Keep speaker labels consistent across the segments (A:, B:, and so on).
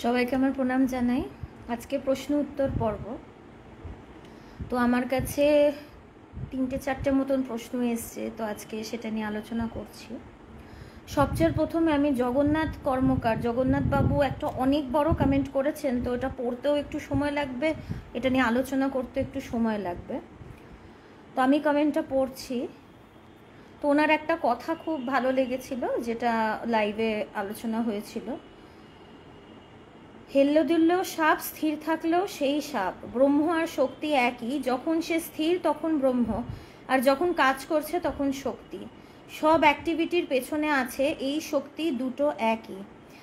A: সবাইকে আমার প্রণাম জানাই। আজকে প্রশ্ন উত্তর পর্ব। তো আমার কাছে 3-4টে মতন প্রশ্ন এসছে, তো আজকে সেটা নিয়ে আলোচনা করছি। সবচেয়ে প্রথমে আমি জগন্নাথ কর্মকার, জগন্নাথ বাবু একটা অনেক বড় কমেন্ট করেছেন, তো এটা পড়তেও একটু সময় লাগবে, এটা নিয়ে আলোচনা করতে একটু সময় লাগবে। তো আমি কমেন্টটা পড়ছি। তো ওনার একটা কথা খুব ভালো লেগেছিল, যেটা লাইভে আলোচনা হয়েছিল। হেললে দুললেও সাপ, স্থির থাকলেও সেই সাপ। ব্রহ্ম আর শক্তি একই, যখন সে স্থির তখন ব্রহ্ম, আর যখন কাজ করছে তখন শক্তি। সব অ্যাক্টিভিটির পেছনে আছে এই শক্তি, দুটো একই।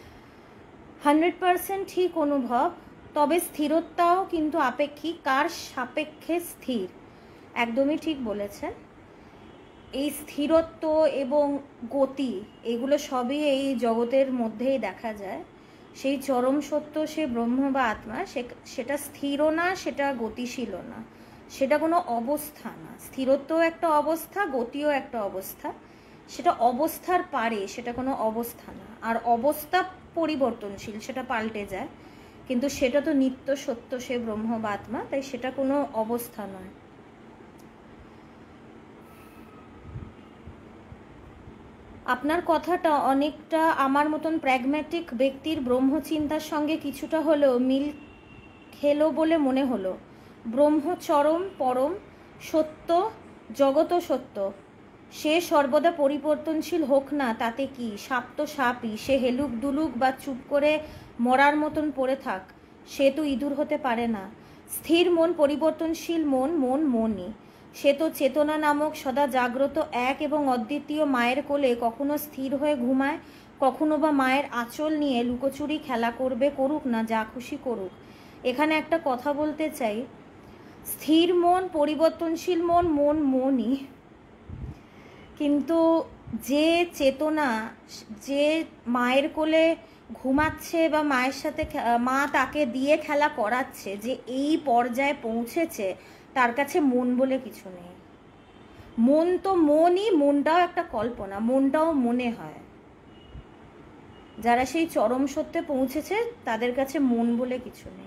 A: 100% ঠিক অনুভব, তবে স্থিরতাও কিন্তু আপেক্ষিক। কার সাপেক্ষে স্থির? একদমই ঠিক বলেছেন। এই স্থিরত্ব এবং গতি, এগুলো সবই এই জগতের মধ্যেই দেখা যায়। সেই চরম সত্য, সে ব্রহ্ম বা আত্মা, সেটা স্থিরও না, সেটা গতিশীলও না, সেটা কোনো অবস্থা না। স্থিরত্বও একটা অবস্থা, গতিও একটা অবস্থা। সেটা অবস্থার পারে, সেটা কোনো অবস্থা না। আর অবস্থা পরিবর্তনশীল, সেটা পাল্টে যায়, কিন্তু সেটা তো নিত্য সত্য, সে ব্রহ্ম বা আত্মা, তাই সেটা কোনো অবস্থা নয়। আপনার কথাটা অনেকটা আমার মতন প্র্যাগম্যাটিক ব্যক্তির ব্রহ্মচিন্তার সঙ্গে কিছুটা হলেও মিল খেলো বলে মনে হলো। ব্রহ্ম চরম, পরম সত্য, জগৎ সত্য, সে সর্বদা পরিবর্তনশীল হোক না তাতে কি? সাপ তো সাপই, সে হেলুক দুলুক বা চুপ করে মরার মতন পড়ে থাক, সে তো ইঁদুর হতে পারে না। স্থির মন, পরিবর্তনশীল মন, মন মনই। সে তো চেতনা নামক সদা জাগ্রত এক এবং অদ্বিতীয় মায়ের কোলে কখনো স্থির হয়ে ঘুমায়, কখনো বা মায়ের আঁচল নিয়ে লুকোচুরি খেলা করবে, করুক না, যা খুশি করুক। এখানে একটা কথা বলতে চাই, স্থির মন, পরিবর্তনশীল মন, মন মনই, কিন্তু যে চেতনা, যে মায়ের কোলে ঘুমাচ্ছে বা মায়ের সাথে মা তাকে দিয়ে খেলা করাচ্ছে, যে এই পর্যায়ে পৌঁছেছে, তার কাছে মন বলে কিছু নেই। মন তো মনই, মনটাও একটা কল্পনা, মনটাও মনে হয়। যারা সেই চরম সত্যে পৌঁছেছে তাদের কাছে মন বলে কিছু নেই।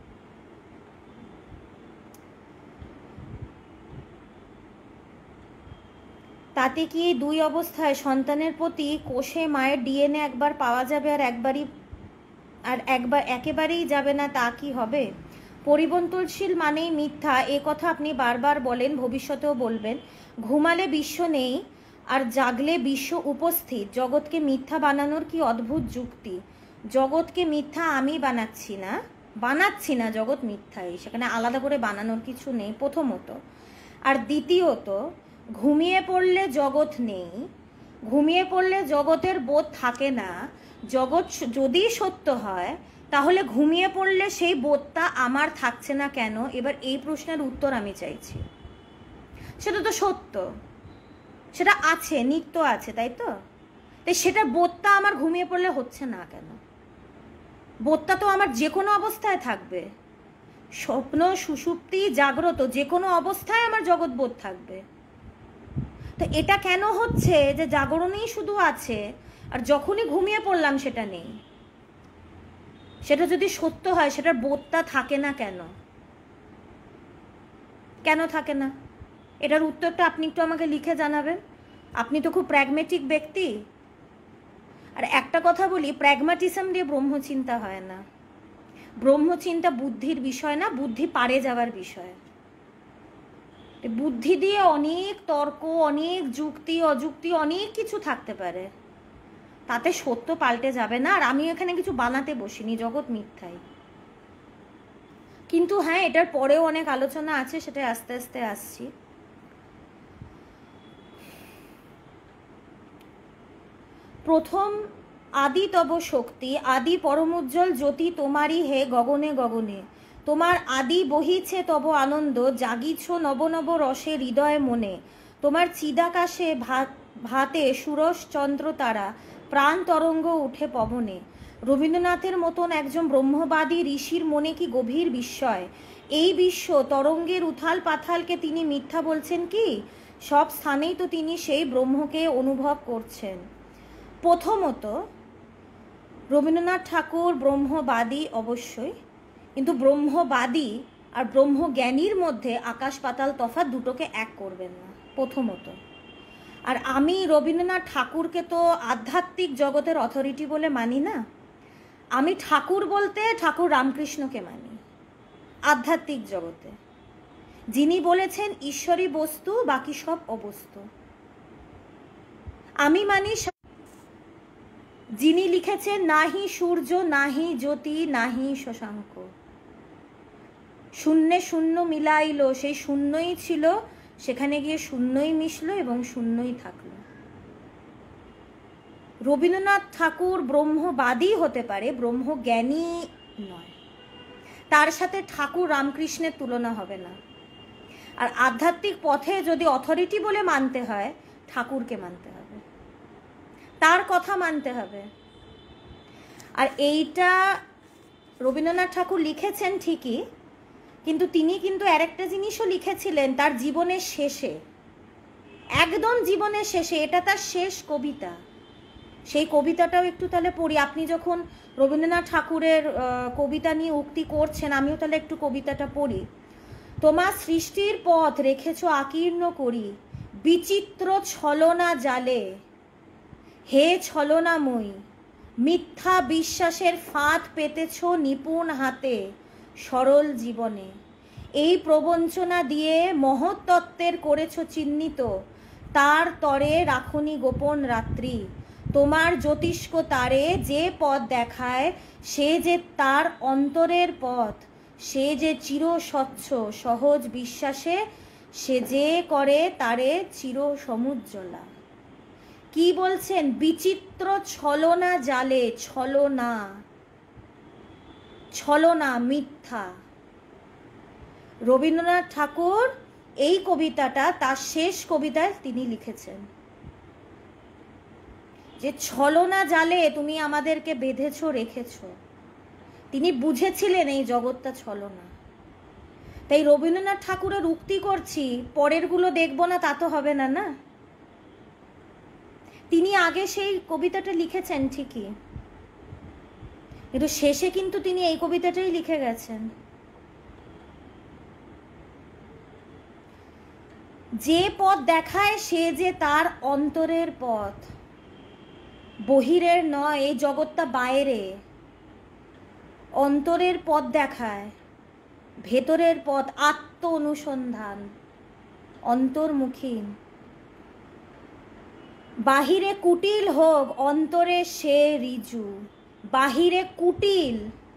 A: তাতে কি এই দুই অবস্থায় সন্তানের প্রতি কোষে মায়ের ডিএনএ একবার পাওয়া যাবে আর একেবারেই যাবে না, তা কি হবে? পরিবর্তনশীল মানেই মিথ্যা, এ কথা আপনি বারবার বলেন, ভবিষ্যতেও বলবেন। ঘুমালে বিশ্ব নেই আর জাগলে বিশ্ব উপস্থিত। জগৎকে মিথ্যা বানানোর কি অদ্ভুত যুক্তি। জগৎকে মিথ্যা আমি বানাচ্ছি না, জগৎ মিথ্যাই, সেখানে আলাদা করে বানানোর কিছু নেই, প্রথমত। আর দ্বিতীয়ত, ঘুমিয়ে পড়লে জগৎ নেই, ঘুমিয়ে পড়লে জগতের বোধ থাকে না। জগৎ যদি সত্য হয়, তাহলে ঘুমিয়ে পড়লে সেই বোধটা আমার থাকছে না কেন? এবার এই প্রশ্নের উত্তর আমি চাইছি। সেটা তো সত্য, সেটা আছে, নিত্য আছে, তাই তো? তাই সেটা বোধটা আমার ঘুমিয়ে পড়লে হচ্ছে না কেন? বোধটা তো আমার যে কোনো অবস্থায় থাকবে। স্বপ্ন, সুষুপ্তি, জাগ্রত, যে কোনো অবস্থায় আমার জগৎ বোধ থাকবে। তো এটা কেন হচ্ছে যে জাগরণেই শুধু আছে আর যখনই ঘুমিয়ে পড়লাম সেটা নেই? সেটা যদি সত্য হয়, সেটার বোধটা থাকে না কেন? কেন থাকে না? এটার উত্তরটা আপনি একটু আমাকে লিখে জানাবেন। আপনি তো খুব প্র্যাগম্যাটিক ব্যক্তি। আর একটা কথা বলি, প্র্যাগম্যাটিজম দিয়ে ব্রহ্মচিন্তা হয় না। ব্রহ্মচিন্তা বুদ্ধির বিষয় না, বুদ্ধি পারে যাওয়ার বিষয়। বুদ্ধি দিয়ে অনেক তর্ক, অনেক যুক্তি অযুক্তি, অনেক কিছু থাকতে পারে, তাতে সত্য পাল্টে যাবে না। আর আমি এখানে কিছু বানাতে বসিনি, জগৎ মিথ্যাই। কিন্তু হ্যাঁ, এটার পরেও অনেক আলোচনা আছে, সেটা আস্তে আস্তে আসছি। প্রথম আদি তব শক্তি, আদি পরমোজ্জ্বল জ্যোতি তোমারই হে গগনে গগনে। তোমার আদি বহিছে তব আনন্দ, জাগিছ নব নব রসে হৃদয় মনে। তোমার চিদাকাশে ভাতে সুরস চন্দ্র তারা, প্রাণ তরঙ্গ উঠে পবনে। রবীন্দ্রনাথের মতন একজন ব্রহ্মবাদী ঋষির মনে কি গভীর বিস্ময়। এই বিশ্ব তরঙ্গের উথাল পাথালকে তিনি মিথ্যা বলছেন কি? সব স্থানেই তো তিনি সেই ব্রহ্মকে অনুভব করছেন। প্রথমত, রবীন্দ্রনাথ ঠাকুর ব্রহ্মবাদী অবশ্যই, কিন্তু ব্রহ্মবাদী আর ব্রহ্মজ্ঞানীর মধ্যে আকাশ পাতাল তফাৎ, দুটোকে এক করবেন না প্রথমত। আর আমি রবীন্দ্রনাথ ঠাকুরকে তো আধ্যাত্মিক জগতের অথরিটি বলে মানি না। আমি ঠাকুর বলতে ঠাকুর রামকৃষ্ণকে মানি আধ্যাত্মিক জগতে, যিনি বলেছেন ঈশ্বরী বস্তু, বাকি সব অবস্তু। আমি মানি যিনি লিখেছেন নাহি সূর্য নাহি জ্যোতি নাহি শশাঙ্ক, শূন্যে শূন্য মিলাইল, সেই শূন্যই ছিল, সেখানে গিয়ে শূন্যই মিশল এবং শূন্যই থাকলো। রবীন্দ্রনাথ ঠাকুর ব্রহ্মবাদী হতে পারে, ব্রহ্মজ্ঞানী নয়। তার সাথে ঠাকুর রামকৃষ্ণের তুলনা হবে না। আর আধ্যাত্মিক পথে যদি অথরিটি বলে মানতে হয়, ঠাকুরকে মানতে হবে, তার কথা মানতে হবে। আর এইটা রবীন্দ্রনাথ ঠাকুর লিখেছেন ঠিকই, কিন্তু তিনি কিন্তু আরেকটা জিনিসও লিখেছিলেন তার জীবনের শেষে, একদম জীবনের শেষে। এটা তার শেষ কবিতা। সেই কবিতাটাও একটু তাহলে পড়ি। আপনি যখন রবীন্দ্রনাথ ঠাকুরের কবিতা নিয়ে উক্তি করছেন, আমিও তাহলে একটু কবিতাটা পড়ি। তোমার সৃষ্টির পথ রেখেছ আকীর্ণ করি, বিচিত্র ছলনা জালে, হে ছলনাময়ী, মিথ্যা বিশ্বাসের ফাঁদ পেতেছ নিপুণ হাতে সরল জীবনে। এই প্রবঞ্চনা দিয়ে মহৎ তত্ত্বের করেছ চিহ্নিত, তার তরে রাখনি গোপন রাত্রি। তোমার জ্যোতিষ্ক তারে যে পথ দেখায়, সে যে তার অন্তরের পথ, সে যে চির স্বচ্ছ সহজ বিশ্বাসে, সে যে করে তারে চির সমুজ্জ্বলা। কি বলছেন? বিচিত্র ছলনা জালে, ছলনা, ছলনা, মিথ্যা। রবীন্দ্রনাথ ঠাকুর এই কবিতাটা তার শেষ কবিতায় তিনি লিখেছেন যে ছলনা জালে তুমি আমাদেরকে বেঁধেছ রেখেছ। তিনি বুঝেছিলেন এই জগৎটা ছলনা। তাই রবীন্দ্রনাথ ঠাকুরের উক্তি করছি, পরেরগুলো দেখবো না তা তো হবে না, না? তিনি আগে সেই কবিতাটা লিখেছেন ঠিকই, কিন্তু শেষে কিন্তু তিনি এই কবিতাটাই লিখে গেছেন। যে পথ দেখায় সে যে তার অন্তরের পথ, বহিরের নয়, এই জগৎটা বাইরে। অন্তরের পথ দেখায়, ভেতরের পথ, আত্ম অনুসন্ধান, অন্তর্মুখী। বাহিরে কুটিল হোক, অন্তরে সে ঋজু। বাহিরে কুটিল,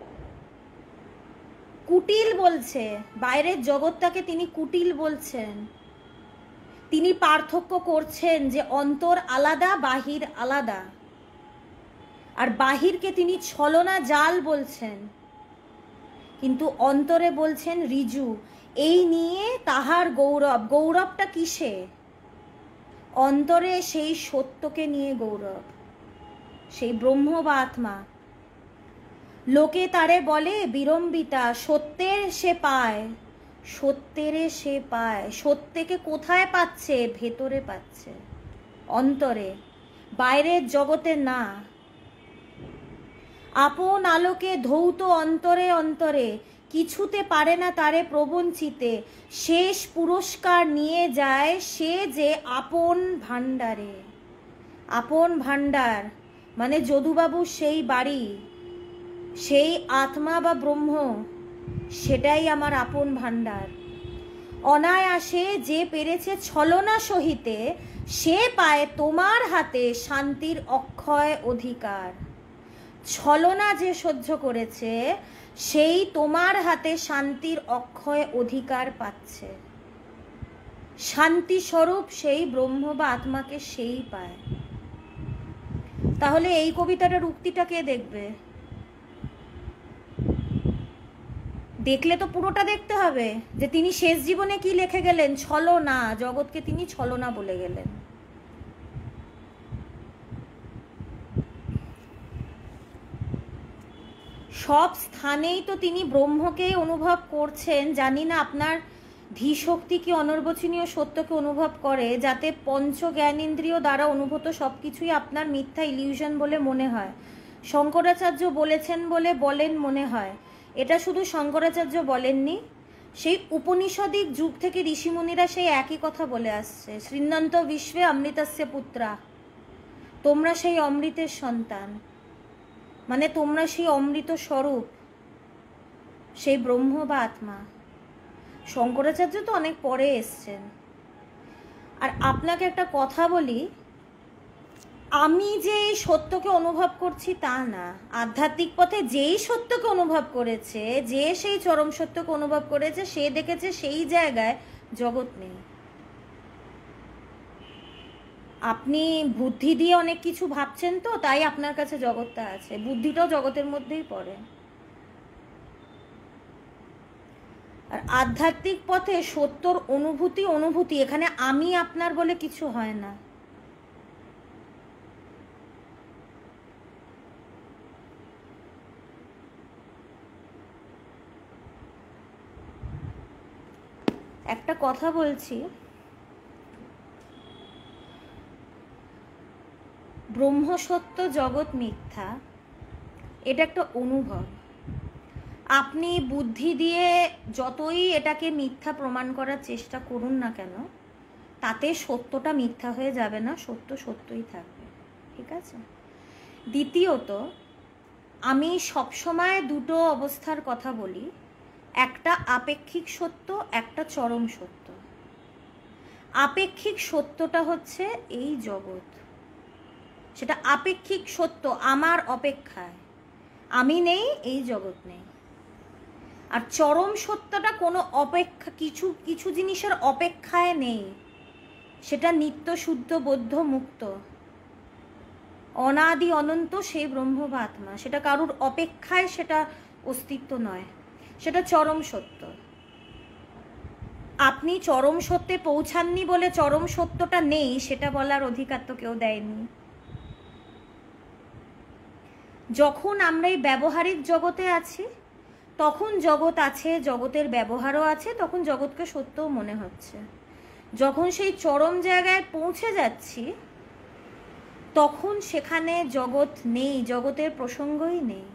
A: কুটিল বলছে, বাইরের জগৎটাকে তিনি কুটিল বলছেন। তিনি পার্থক্য করছেন যে অন্তর আলাদা, বাহির আলাদা। আর বাহিরকে তিনি ছলনা জাল বলছেন, কিন্তু অন্তরে বলছেন ঋজু। এই নিয়ে তাহার গৌরব। গৌরবটা কিসে? অন্তরে সেই সত্যকে নিয়ে গৌরব, সেই ব্রহ্ম বা আত্মা। লোকে তারে বলে বিড়ম্বিতা, সত্যের সে পায়, সত্যেরে সে পায়। সত্যকে কোথায় পাচ্ছে? ভেতরে পাচ্ছে, অন্তরে, বাইরের জগতে না। আপন আলোকে ধৌত অন্তরে অন্তরে, কিছুতে পারে না তারে প্রবঞ্চিতে। শেষ পুরস্কার নিয়ে যায় সে যে আপন ভাণ্ডারে। আপন ভাণ্ডার মানে যদুবাবুর সেই বাড়ি, সেই আত্মা বা ব্রহ্ম, সেটাই আমার আপন ভাণ্ডার। অনায়াসে যে পেরেছে ছলনা সহিতে, সে পায় তোমার হাতে শান্তির অক্ষয় অধিকার। ছলনা যে সহ্য করেছে, সেই তোমার হাতে শান্তির অক্ষয় অধিকার পাচ্ছে। শান্তি স্বরূপ সেই ব্রহ্ম বা আত্মাকে সেই পায়। তাহলে এই কবিতাটার উক্তিটা কে দেখবে? দেখলে তো পুরোটা দেখতে হবে যে তিনি শেষ জীবনে কি লিখে গেলেন। ছলনা, জগৎকে তিনি ছলনা বলে গেলেন। সব স্থানেই তো তিনি ব্রহ্মকে অনুভব করছেন। জানি না আপনার ধীশক্তি কি অনির্বচনীয় সত্যকে অনুভব করে, যাতে পঞ্চ জ্ঞানেন্দ্রিয় দ্বারা অনুভূত সবকিছুই আপনার মিথ্যা ইলিউশন বলে মনে হয়। শঙ্করাচার্য বলেছেন বলে বলেন মনে হয়, এটা শুধু শঙ্করাচার্য বলেননি, সেই উপনিষদিক যুগ থেকে ঋষিমুনিরা সেই একই কথা বলে আসছে। শ্রীনন্ত বিশ্বে অমৃতস্য পুত্রা, তোমরা সেই অমৃতের সন্তান, মানে তোমরা সেই অমৃত স্বরূপ, সেই ব্রহ্ম বা আত্মা। শঙ্করাচার্য তো অনেক পরে এসছেন। আর আপনাকে একটা কথা বলি, আমি যে এই সত্যকে অনুভব করছি তা না, আধ্যাত্মিক পথে যেই সত্যকে অনুভব করেছে, যে সেই চরম সত্যকে অনুভব করেছে, সে দেখেছে সেই জায়গায় জগৎ নেই। আপনি বুদ্ধি দিয়ে অনেক কিছু ভাবছেন তো, তাই আপনার কাছে জগৎটা আছে, বুদ্ধিটাও জগতের মধ্যেই পড়ে। আর আধ্যাত্মিক পথে সত্যর অনুভূতি, এখানে আমি আপনার বলে কিছু হয় না। একটা কথা বলছি, ব্রহ্ম সত্য জগৎ মিথ্যা, এটা একটা অনুভব। আপনি বুদ্ধি দিয়ে যতই এটাকে মিথ্যা প্রমাণ করার চেষ্টা করুন না কেন, তাতে সত্যটা মিথ্যা হয়ে যাবে না, সত্য সত্যই থাকবে, ঠিক আছে? দ্বিতীয়ত, আমি সবসময় দুটো অবস্থার কথা বলি, একটা আপেক্ষিক সত্য, একটা চরম সত্য। আপেক্ষিক সত্যটা হচ্ছে এই জগৎ, সেটা আপেক্ষিক সত্য, আমার অপেক্ষায়, আমি নেই, এই জগৎ নেই। আর চরম সত্যটা কোনো অপেক্ষা, কিছু কিছু জিনিসের অপেক্ষায় নেই, সেটা নিত্য শুদ্ধ বৌদ্ধ মুক্ত অনাদি অনন্ত সেই ব্রহ্ম বা আত্মা, সেটা কারুর অপেক্ষায় সেটা অস্তিত্ব নয়, সেটা চরম সত্য। আপনি চরম সত্যে পৌঁছাননি বলে চরম সত্যটা নেই সেটা বলার অধিকার তো কেউ দেয়নি। যখন আমরা এই ব্যবহারিক জগতে আছি, তখন জগৎ আছে, জগতের ব্যবহারও আছে, তখন জগৎকে সত্যও মনে হচ্ছে। যখন সেই চরম জায়গায় পৌঁছে যাচ্ছি, তখন সেখানে জগৎ নেই, জগতের প্রসঙ্গই নেই।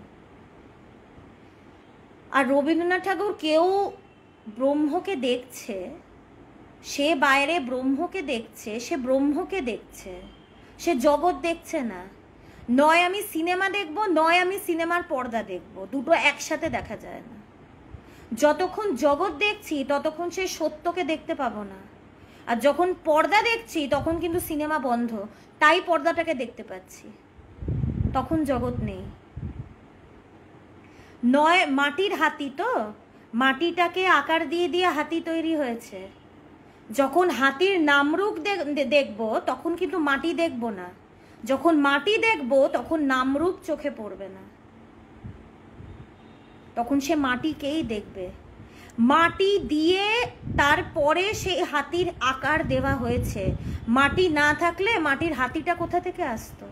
A: আর রবীন্দ্রনাথ ঠাকুর, কেউ ব্রহ্মকে দেখছে, সে বাইরে ব্রহ্মকে দেখছে, সে ব্রহ্মকে দেখছে, সে জগৎ দেখছে না। নয় আমি সিনেমা দেখব, নয় আমি সিনেমার পর্দা দেখব, দুটো একসাথে দেখা যায় না। যতক্ষণ জগৎ দেখছি ততক্ষণ সেই সত্যকে দেখতে পাবো না, আর যখন পর্দা দেখছি তখন কিন্তু সিনেমা বন্ধ, তাই পর্দাটাকে দেখতে পাচ্ছি, তখন জগৎ নেই। নয় মাটির হাতি, তো মাটিটাকে আকার দিয়ে দিয়ে হাতি তৈরি হয়েছে, যখন হাতির নামরূপ দেখবো তখন কিন্তু মাটি দেখবো না, যখন মাটি দেখবো তখন নামরূপ চোখে পড়বে না, তখন সে মাটিকেই দেখবে। মাটি দিয়ে তারপরে সেই হাতির আকার দেওয়া হয়েছে, মাটি না থাকলে মাটির হাতিটা কোথা থেকে আসতো?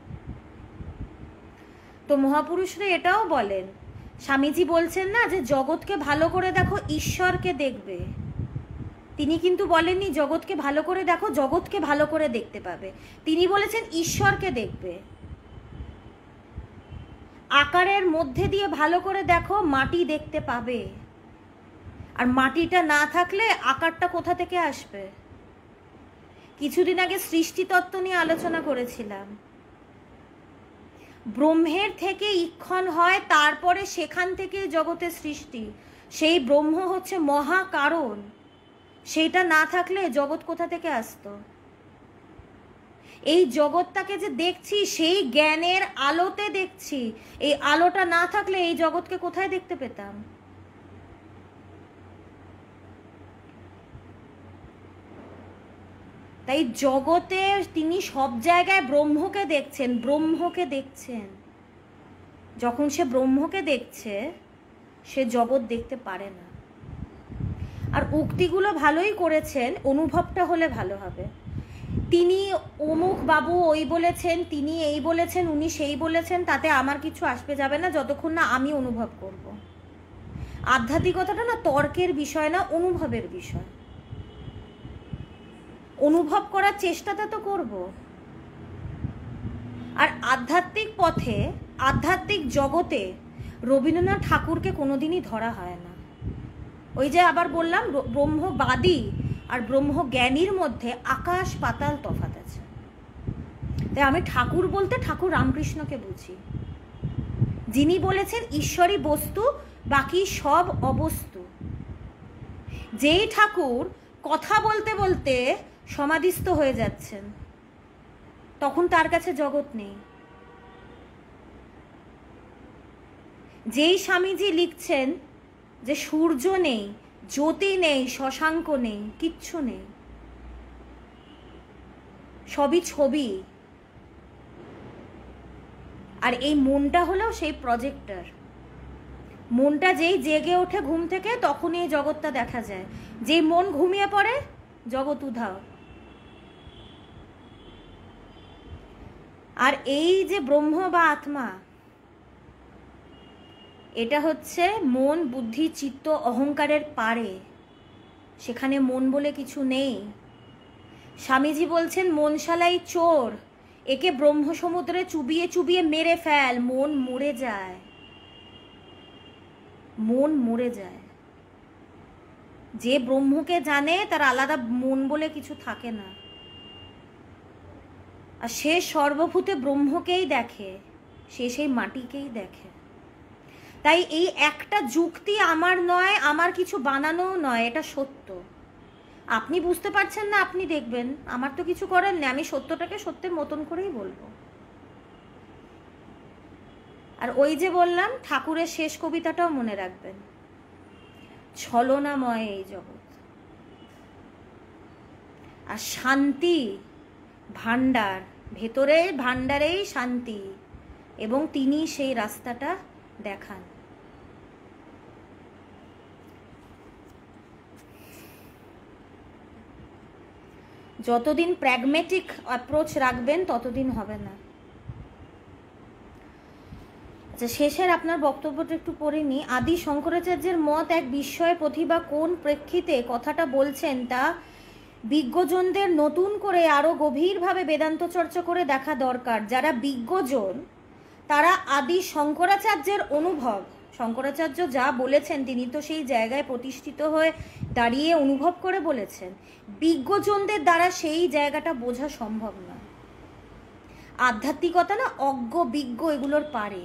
A: তো মহাপুরুষরা এটাও বলেন, স্বামীজি বলছেন না যে জগৎকে ভালো করে দেখো, ঈশ্বরকে দেখবে। তিনি কিন্তু বলেননি জগৎকে ভালো করে দেখো, জগৎকে ভালো করে দেখতে পাবে, তিনি বলেছেন ঈশ্বরকে দেখবে। আকারের মধ্যে দিয়ে ভালো করে দেখো, মাটি দেখতে পাবে, আর মাটিটা না থাকলে আকারটা কোথা থেকে আসবে? কিছুদিন আগে সৃষ্টিতত্ত্ব নিয়ে আলোচনা করেছিলাম। ব্রহ্মের থেকে ইক্ষণ হয়, তারপরে সেখান থেকে জগতের সৃষ্টি, সেই ব্রহ্ম হচ্ছে মহা কারণ, সেইটা না থাকলে জগৎ কোথা থেকে আসতো? এই জগৎটাকে যে দেখছি সেই জ্ঞানের আলোতে দেখছি, এই আলোটা না থাকলে এই জগৎকে কোথায় দেখতে পেতাম? তাই জগতে তিনি সব জায়গায় ব্রহ্মকে দেখছেন, ব্রহ্মকে দেখছেন। যখন সে ব্রহ্মকে দেখছে, সে জগৎ দেখতে পারে না। আর উক্তিগুলো ভালোই করেছেন, অনুভবটা হলে ভালো হবে। তিনি অমুক বাবু ওই বলেছেন, তিনি এই বলেছেন, উনি সেই বলেছেন, তাতে আমার কিছু আসবে যাবে না যতক্ষণ না আমি অনুভব করব। আধ্যাত্মিকতাটা না তর্কের বিষয় না, অনুভবের বিষয়। অনুভব করার চেষ্টাটা তো করব। আর আধ্যাত্মিক পথে আধ্যাত্মিক জগতে রবীন্দ্রনাথ ঠাকুরকে কোনোদিনই ধরা হয় না। ওই যে আবার বললাম, ব্রহ্মবাদী আর ব্রহ্মজ্ঞানীর মধ্যে আকাশ পাতাল তফাৎ আছে। তাই আমি ঠাকুর বলতে ঠাকুর রামকৃষ্ণকে বুঝি, যিনি বলেছেন ঈশ্বরই বস্তু, বাকি সব অবস্তু। যেই ঠাকুর কথা বলতে বলতে সমাধিস্থ হয়ে যাচ্ছেন, তখন তার কাছে জগৎ নেই। যেই স্বামীজি লিখছেন যে সূর্য নেই, জ্যোতি নেই, শশাঙ্ক নেই, কিচ্ছু নেই, সবই ছবি। আর এই মনটা হলো সেই প্রজেক্টর। মনটা যেই জেগে ওঠে ঘুম থেকে, তখনই এই জগৎটা দেখা যায়। যেই মন ঘুমিয়ে পড়ে, জগৎ উধাও। আর এই যে ব্রহ্ম বা আত্মা, এটা হচ্ছে মন, বুদ্ধি, চিত্ত, অহংকারের পারে। সেখানে মন বলে কিছু নেই। স্বামীজি বলছেন মনশালাই চোর, একে ব্রহ্ম সমুদ্রে চুবিয়ে চুবিয়ে মেরে ফেল, মন মরে যায়। মন মরে যায়। যে ব্রহ্মকে জানে তার আলাদা মন বলে কিছু থাকে না। আর সে সর্বভূতে ব্রহ্মকেই দেখে, সে সেই মাটিকেই দেখে। তাই এই একটা যুক্তি আমার নয়, আমার কিছু বানানোও নয়, এটা সত্য। আপনি বুঝতে পারছেন না, আপনি দেখবেন, আমার তো কিছু করার নেই। আমি সত্যটাকে সত্যের মতন করেই বলবো। আর ওই যে বললাম, ঠাকুরের শেষ কবিতাটাও মনে রাখবেন, ছলনাময় এই জগৎ, আর শান্তি ভান্ডার, ভেতরের ভান্ডারেই শান্তি, এবং তিনি সেই রাস্তাটা দেখান। যতদিন প্র্যাগমেটিক অ্যাপ্রোচ রাখবেন ততদিন হবে না। আচ্ছা, শেষের আপনার বক্তব্যটা একটু পড়ে নি। আদি শঙ্করাচার্যের মত এক বিস্ময় প্রতিভা কোন প্রেক্ষিতে কথাটা বলছেন তা বিজ্ঞজনদের নতুন করে আরো গভীরভাবে বেদান্ত চর্চা করে দেখা দরকার। যারা বিজ্ঞজন তারা আদি শঙ্করাচার্যের অনুভব, শঙ্করাচার্য যা বলেছেন তিনি তো সেই জায়গায় প্রতিষ্ঠিত হয়ে দাঁড়িয়ে অনুভব করে বলেছেন। বিজ্ঞজনদের দ্বারা সেই জায়গাটা বোঝা সম্ভব না। আধ্যাত্মিকতা না অজ্ঞ বিজ্ঞ এগুলোর পারে।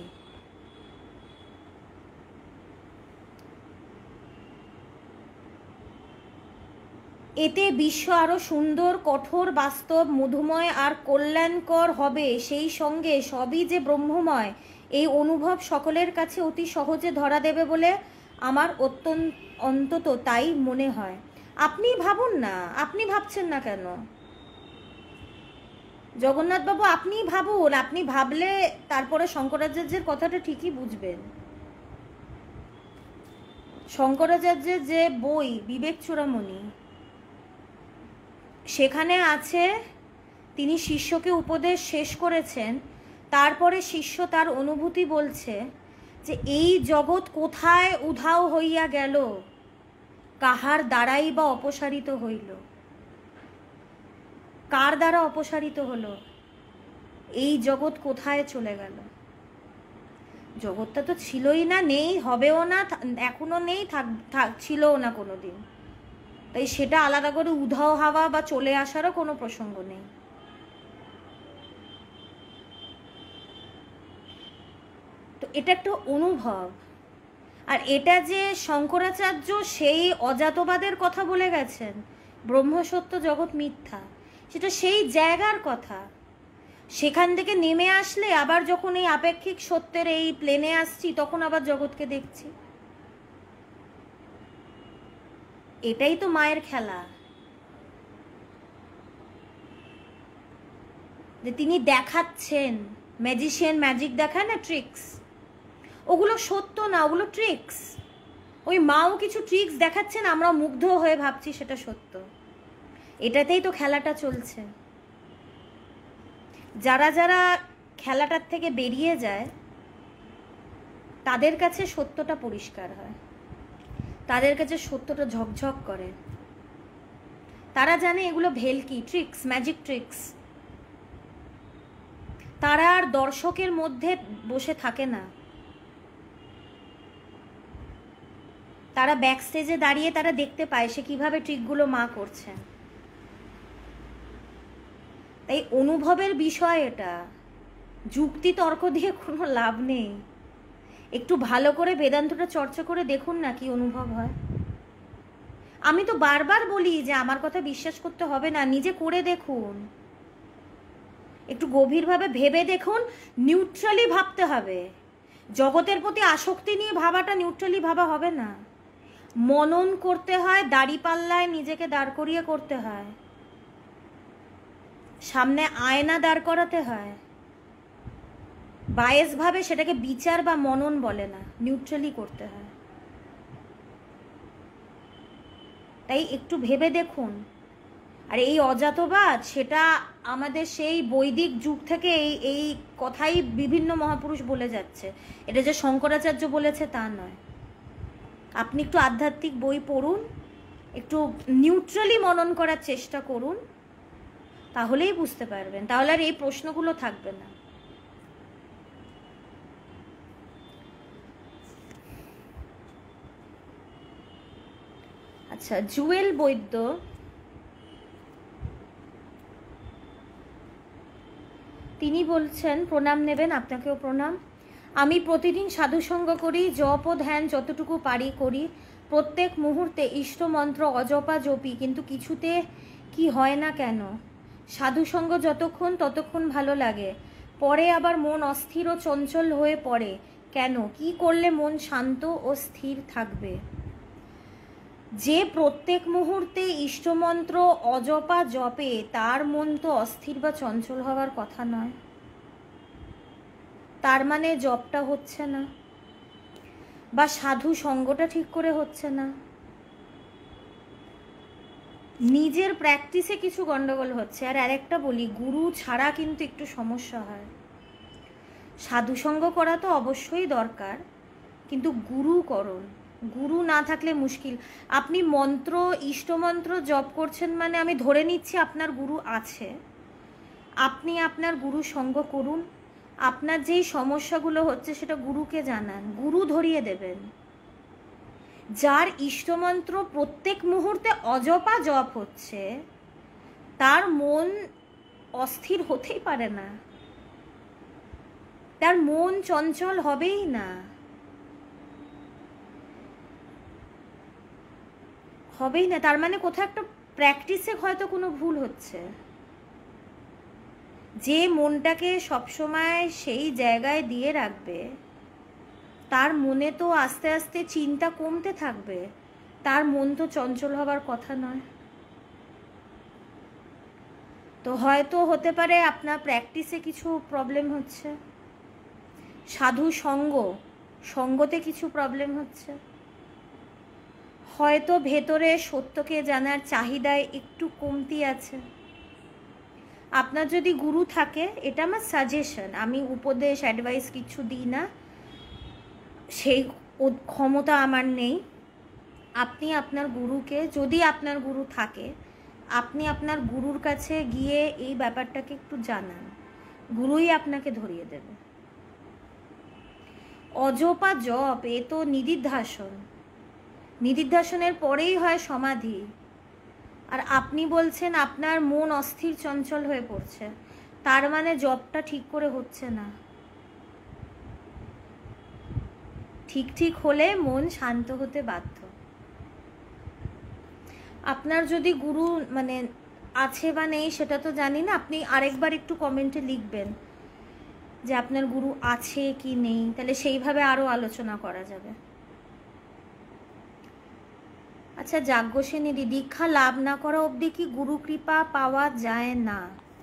A: এতে বিশ্ব আরো সুন্দর, কঠোর, বাস্তব, মধুময় আর কল্যাণকর হবে। সেই সঙ্গে সবই যে ব্রহ্মময়, এই অনুভব সকলের কাছে অতি সহজে ধরা দেবে বলে আমার অন্তত তাই মনে হয়। আপনি ভাবুন না, আপনি ভাবছেন না কেন জগন্নাথবাবু? আপনি ভাবুন, আপনি ভাবলে তারপরে শঙ্করাচার্যের কথাটা ঠিকই বুঝবেন। শঙ্করাচার্যের যে বই বিবেক চূড়ামণি, সেখানে আছে তিনি শিষ্যকে উপদেশ শেষ করেছেন, তারপরে শিষ্য তার অনুভূতি বলছে যে এই জগৎ কোথায় উধাও হইয়া গেল, কাহার দ্বারাই বা অপসারিত হইল। কার দ্বারা অপসারিত হলো? এই জগৎ কোথায় চলে গেল? জগৎটা তো ছিলই না, নেই, হবেও না, এখনো নেই, ছিলও না কোনোদিন। তাই সেটা আলাদা করে উধাও হওয়া বা চলে আসারও কোনো প্রসঙ্গ নেই। তো এটা একটা অনুভব। আর এটা যে শঙ্করাচার্য সেই অজাতবাদের কথা বলে গেছেন, ব্রহ্মসত্য জগৎ মিথ্যা, সেটা সেই জায়গার কথা। সেখান থেকে নেমে আসলে আবার যখন এই আপেক্ষিক সত্যের এই প্লেনে আসছি, তখন আবার জগৎকে দেখছি। এটাই তো মায়ের খেলা, যে তিনি দেখাচ্ছেন। ম্যাজিশিয়ান ম্যাজিক দেখায় না, ট্রিক্স, ওগুলো সত্য না, ওগুলো ট্রিক্স। ওই মাও কিছু ট্রিক্স দেখাচ্ছেন, আমরা মুগ্ধ হয়ে ভাবছি সেটা সত্য। এটাতেই তো খেলাটা চলছে। যারা যারা খেলাটার থেকে বেরিয়ে যায় তাদের কাছে সত্যটা পরিষ্কার হয়, তাদের কাছে সত্যটা ঝকঝক করে। তারা জানে এগুলো ভেলকি, ট্রিক্স, ম্যাজিক ট্রিক্স। তারা আর দর্শকের মধ্যে বসে থাকে না, তারা ব্যাক স্টেজে দাঁড়িয়ে তারা দেখতে পায় সে কিভাবে ট্রিকগুলো মা করছে। তাই অনুভবের বিষয় এটা, যুক্তি তর্ক দিয়ে কোনো লাভ নেই। একটু ভালো করে বেদান্তটা চর্চা করে দেখুন না কি অনুভব হয়। আমি তো বারবার বলি যে আমার কথা বিশ্বাস করতে হবে না, নিজে করে দেখুন, একটু গভীরভাবে ভেবে দেখুন। নিউট্রালি ভাবতে হবে, জগতের প্রতি আসক্তি নিয়ে ভাবাটা নিউট্রালি ভাবা হবে না। মনন করতে হয়, দাড়িপাল্লায় নিজেকে দাঁড় করিয়ে করতে হয়, সামনে আয়না দাঁড় করাতে হয়। বায়েস ভাবে সেটাকে বিচার বা মনন বলে না, নিউট্রালি করতে হয়। তাই একটু ভেবে দেখুন। আর এই অজাতবাদ সেটা আমাদের সেই বৈদিক যুগ থেকে এই কথাই বিভিন্ন মহাপুরুষ বলে যাচ্ছে। এটা যে শঙ্করাচার্য বলেছে তা নয়। আপনি একটু আধ্যাত্মিক বই পড়ুন, একটু নিউট্রালি মনন করার চেষ্টা করুন, তাহলেই বুঝতে পারবেন, তাহলে আর এই প্রশ্নগুলো থাকবে না। আচ্ছা, জুয়েল বৈদ্য তিনি বলছেন, প্রণাম নেবেন, আপনাকেও প্রণাম। আমি প্রতিদিন সাধুসঙ্গ করি, জপ ও ধ্যান যতটুকু পারি করি, প্রত্যেক মুহূর্তে ইষ্টমন্ত্র অজপা জপি, কিন্তু কিছুতে কি হয় না কেন? সাধুসঙ্গ যতক্ষণ ততক্ষণ ভালো লাগে, পরে আবার মন অস্থির ও চঞ্চল হয়ে পড়ে কেন? কি করলে মন শান্ত ও স্থির থাকবে? যে প্রত্যেক মুহূর্তে ইষ্টমন্ত্র অজপা জপে তার মন তো অস্থির বা চঞ্চল হওয়ার কথা নয়। তার মানে জপটা হচ্ছে না বা সাধু সঙ্গটা ঠিক করে হচ্ছে না, নিজের প্র্যাকটিসে কিছু গন্ডগোল হচ্ছে। আর আরেকটা বলি, গুরু ছাড়া কিন্তু একটু সমস্যা হয়। সাধুসঙ্গ করা তো অবশ্যই দরকার, কিন্তু গুরু না থাকলে মুশকিল। আপনি মন্ত্র ইষ্টমন্ত্র জপ করছেন মানে আমি ধরে নিচ্ছি আপনার গুরু আছে। আপনি আপনার গুরু সঙ্গ করুন, আপনার যেই সমস্যাগুলো হচ্ছে সেটা গুরুকে জানান, গুরু ধরিয়ে দেবেন। যার ইষ্টমন্ত্র প্রত্যেক মুহূর্তে অজপা জপ হচ্ছে তার মন অস্থির হতেই পারে না, তার মন চঞ্চল হবেই না, হবেই না। তার মানে কোথাও একটা প্র্যাকটিসে হয়তো কোনো ভুল হচ্ছে। যে মনটাকে সবসময় সেই জায়গায় দিয়ে রাখবে তার মনে তো আস্তে আস্তে চিন্তা কমতে থাকবে, তার মন তো চঞ্চল হবার কথা নয়। তো হয়তো হতে পারে আপনার প্র্যাকটিসে কিছু প্রবলেম হচ্ছে, সাধু সঙ্গতে কিছু প্রবলেম হচ্ছে, হয়তো ভেতরে সত্যকে জানার চাহিদায় একটু কমতি আছে। আপনার যদি গুরু থাকে, এটা আমার সাজেশন, আমি উপদেশ অ্যাডভাইস কিছু দিই না, সেই ক্ষমতা আমার নেই। আপনি আপনার গুরুকে, যদি আপনার গুরু থাকে, আপনি আপনার গুরুর কাছে গিয়ে এই ব্যাপারটাকে একটু জানান, গুরুই আপনাকে ধরিয়ে দেবে। অজপা জপ এ তো নিদিধ্যাসনের পরেই হয় সমাধি। আর আপনি বলছেন আপনার মন অস্থির চঞ্চল হয়ে পড়ছে, তার মানে জপটা ঠিক করে হচ্ছে না। ঠিক হলে মন শান্ত হতে বাধ্য। আপনার যদি গুরু মানে আছে বা নেই সেটা তো জানি না, আপনি আরেকবার একটু কমেন্টে লিখবেন যে আপনার গুরু আছে কি নেই, তাহলে সেইভাবে আরো আলোচনা করা যাবে। আচ্ছা, যাজ্ঞসেনী দিদি, দীক্ষা লাভ না করা অবধি কি গুরু কৃপা পাওয়া যায় না?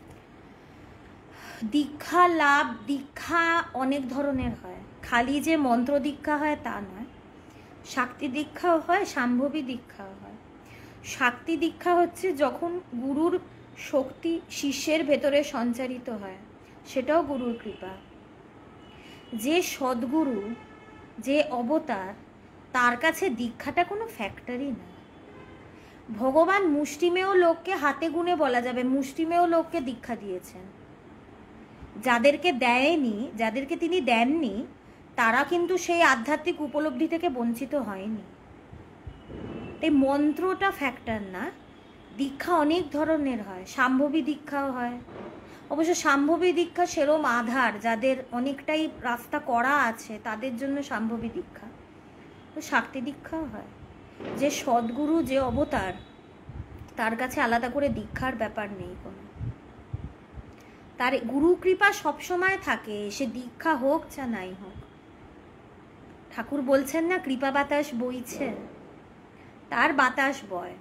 A: দীক্ষা অনেক ধরনের হয়, খালি যে মন্ত্র দীক্ষা হয় তা নয়। শাক্তি দীক্ষাও হয়, শাম্ভবী দীক্ষাও হয়। শাক্তি দীক্ষা হচ্ছে যখন গুরুর শক্তি শিষ্যের ভেতরে সঞ্চারিত হয়, সেটাও গুরুর কৃপা। যে সদ্গুরু, যে অবতার, তার কাছে দীক্ষাটা কোনো ফ্যাক্টরি না। ভগবান মুষ্টিমেয় লোককে হাতে গুনে বলা যাবে, মুষ্টিমেয় লোককে দীক্ষা দিয়েছেন। যাদেরকে দেয়নি, যাদেরকে তিনি দেননি, তারা কিন্তু সেই আধ্যাত্মিক উপলব্ধি থেকে বঞ্চিত হয়নি। এই মন্ত্রটা ফ্যাক্টর না। দীক্ষা অনেক ধরনের হয়, শাম্ভবী দীক্ষাও হয়। অবশ্য শাম্ভবী দীক্ষা সেরম আধার, যাদের অনেকটাই রাস্তা করা আছে তাদের জন্য শাম্ভবী দীক্ষা। তো শাক্তি দীক্ষাও হয়। যে সদ্গুরু, যে অবতার, তার কাছে আলাদা করে দীক্ষার ব্যাপার নেই কোনো। তার গুরু কৃপা সবসময় থাকে, সে দীক্ষা হোক যা নাই হোক। ঠাকুর বলছেন না, কৃপা বাতাস বইছে, তার বাতাস বয়।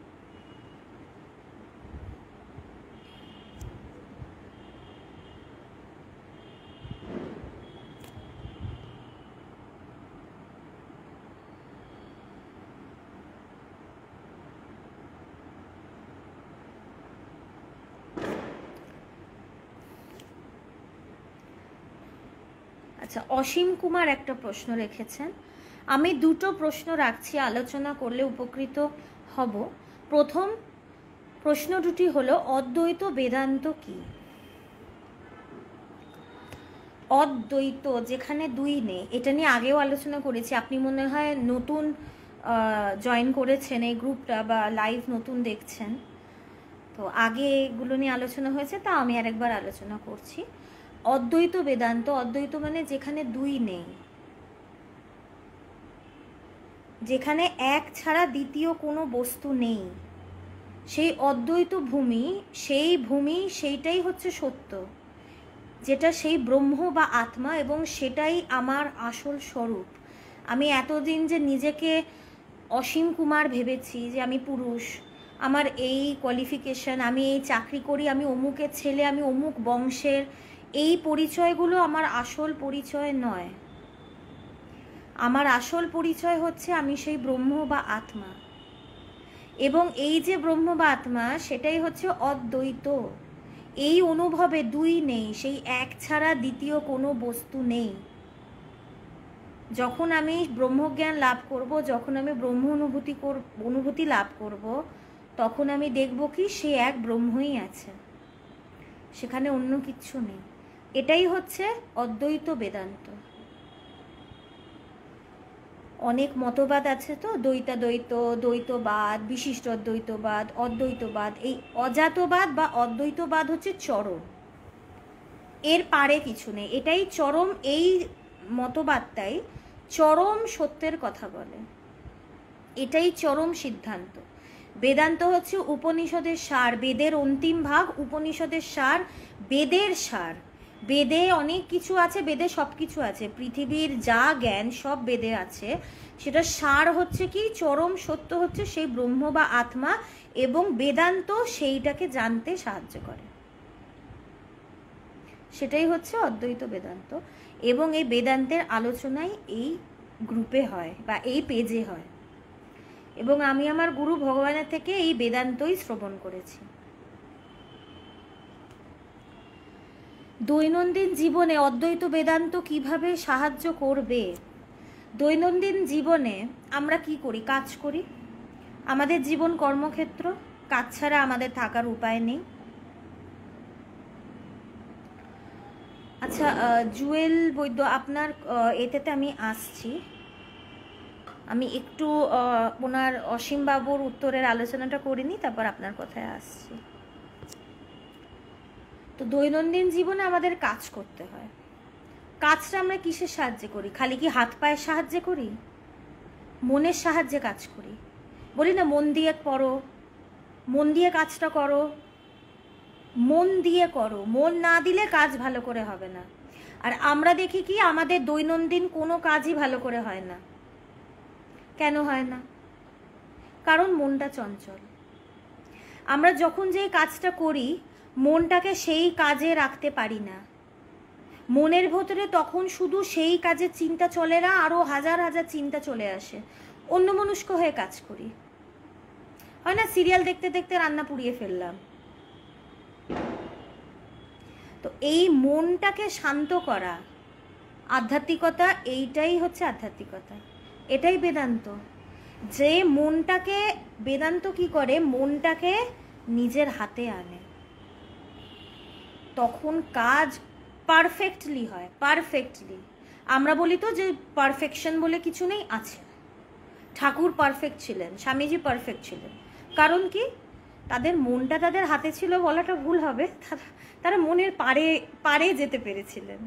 A: আচ্ছা, অসীম কুমার একটা প্রশ্ন রেখেছেন। আমি দুটো প্রশ্ন রাখছি, আলোচনা করলে উপকৃত হব। প্রথম প্রশ্ন দুটি হলো, অদ্বৈত বেদান্ত কি? অদ্বৈত যেখানে দুই নেই, এটা নিয়ে আগেও আলোচনা করেছি। আপনি মনে হয় নতুন জয়েন করেছেন এই গ্রুপটা, বা লাইভ নতুন দেখছেন, তো আগে এগুলো নিয়ে আলোচনা হয়েছে, তা আমি আরেকবার আলোচনা করছি। অদ্বৈত বেদান্ত, অদ্বৈত মানে যেখানে দুই নেই, যেখানে এক ছাড়া দ্বিতীয় কোনো বস্তু নেই, সেই অদ্বৈত ভূমি, সেই ভূমি, সেইটাই হচ্ছে সত্য, যেটা সেই ব্রহ্ম বা আত্মা, এবং সেটাই আমার আসল স্বরূপ। আমি এতদিন যে নিজেকে অসীম কুমার ভেবেছি, যে আমি পুরুষ, আমার এই কোয়ালিফিকেশন, আমি এই চাকরি করি, আমি অমুকের ছেলে, আমি অমুক বংশের, এই পরিচয়গুলো আমার আসল পরিচয় নয়। আমার আসল পরিচয় হচ্ছে আমি সেই ব্রহ্ম বা আত্মা, এবং এই যে ব্রহ্ম বা আত্মা, সেটাই হচ্ছে অদ্বৈত। এই অনুভবে দুই নেই, সেই এক ছাড়া দ্বিতীয় কোনো বস্তু নেই। যখন আমি ব্রহ্মজ্ঞান লাভ করব, যখন আমি ব্রহ্ম অনুভূতি লাভ করব, তখন আমি দেখব কি সে এক ব্রহ্মই আছে, সেখানে অন্য কিচ্ছু নেই। এটাই হচ্ছে অদ্বৈত বেদান্ত। অনেক মতবাদ আছে তো, দ্বৈতাদ্বৈত, দ্বৈতবাদ, বিশিষ্ট অদ্বৈতবাদ, অদ্বৈতবাদ। এই অজাতবাদ বা অদ্বৈতবাদ হচ্ছে চরম, এর পারে কিছু নেই। এটাই চরম, এই মতবাদটাই চরম সত্যের কথা বলে, এটাই চরম সিদ্ধান্ত। বেদান্ত হচ্ছে উপনিষদের সার, বেদের অন্তিম ভাগ, উপনিষদের সার, বেদের সার। বেদে অনেক কিছু আছে, বেদে সব কিছু আছে, পৃথিবীর যা জ্ঞান সব বেদে আছে। সেটা সার হচ্ছে কি, চরম সত্য হচ্ছে সেই ব্রহ্ম বা আত্মা, এবং বেদান্ত সেইটাকে জানতে সাহায্য করে। সেটাই হচ্ছে অদ্বৈত বেদান্ত, এবং এই বেদান্তের আলোচনাই এই গ্রুপে হয় বা এই পেজে হয়, এবং আমি আমার গুরু ভগবানের থেকে এই বেদান্তই শ্রবণ করেছি। দৈনন্দিন জীবনে অদ্বৈত বেদান্ত কিভাবে সাহায্য করবে? দৈনন্দিন জীবনে আমরা কি করি? কাজ করি। আমাদের জীবন কর্মক্ষেত্র, কাজ ছাড়া আমাদের থাকার উপায় নেই। আচ্ছা, জুয়েল বৈদ্য, আপনার এতেতে আমি আসছি। আমি একটু ওনার অসীমবাবুর উত্তরের আলোচনাটা করিনি, তারপর আপনার কথায় আসছি। তো দৈনন্দিন জীবনে আমাদের কাজ করতে হয়। কাজটা আমরা কিসের সাহায্যে করি? খালি কি হাত পায়ের সাহায্যে করি? মনের সাহায্যে কাজ করি। বলি না, মন দিয়ে পড়ো, মন দিয়ে কাজটা করো, মন দিয়ে করো। মন না দিলে কাজ ভালো করে হবে না। আর আমরা দেখি কি, আমাদের দৈনন্দিন কোনো কাজই ভালো করে হয় না। কেন হয় না? কারণ মনটা চঞ্চল। আমরা যখন যে কাজটা করি, মনটাকে সেই কাজে রাখতে পারি না। মনের ভেতরে তখন শুধু সেই কাজের চিন্তা চলে না, আরও হাজার হাজার চিন্তা চলে আসে। অন্যমনস্ক হয়ে কাজ করি। হয় না, সিরিয়াল দেখতে দেখতে রান্না পুড়িয়ে ফেললাম। তো এই মনটাকে শান্ত করা আধ্যাত্মিকতা, এইটাই হচ্ছে আধ্যাত্মিকতা, এটাই বেদান্ত। যে মনটাকে, বেদান্ত কি করে, মনটাকে নিজের হাতে আনে, তখন কাজ পারফেক্টলি হয়, পারফেক্টলি। আমরা বলি তো যে পারফেকশন বলে কিছু নেই, আছে। ঠাকুর পারফেক্ট ছিলেন, স্বামীজি পারফেক্ট ছিলেন। কারণ কি, তাদের মনটা তাদের হাতে ছিল বলাটা ভুল হবে, তারা মনের পারে যেতে পেরেছিলেন।